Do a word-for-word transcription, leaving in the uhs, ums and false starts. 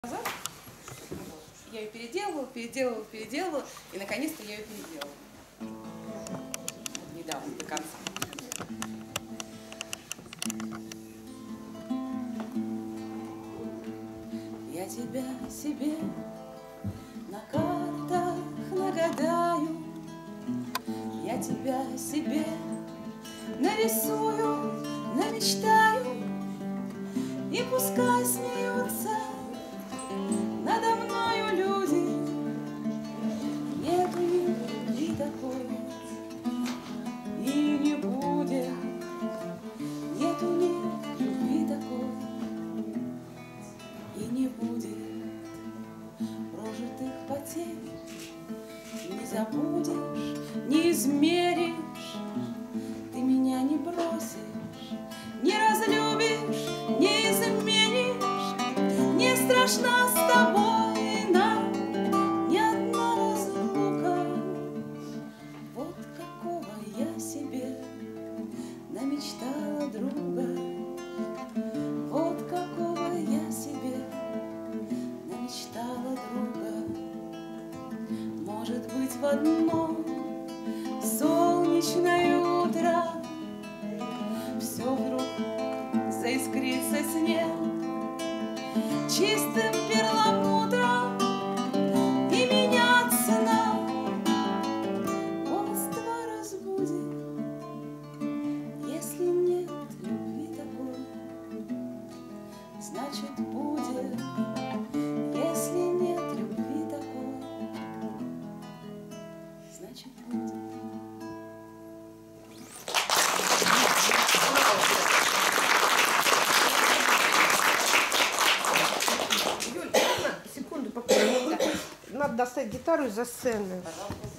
назад. Я ее переделывала, переделывала, переделывала, и наконец-то я ее переделала. Недавно, до конца. Я тебя себе на картах нагадаю, я тебя себе нарисую, намечтаю, и пускай смеются надо мною люди. Нет у них любви такой, и не будет. Нет у них любви такой, и не будет. Прожитых потерь не забудешь, не измеришь. Ты меня не бросишь, не разлюбишь, не изменишь. Не страшна с тобой нам ни одна разлука. Вот какого я себе намечтала друга. Вот какого я себе намечтала друга. Может быть, в одно солнечное утро все вдруг заискрится снег чистым перламутром, и меня цена полства разбудит. Если нет любви такой, значит будет. Если нет любви такой, значит будет. Надо достать гитару из-за сцены. Пожалуйста.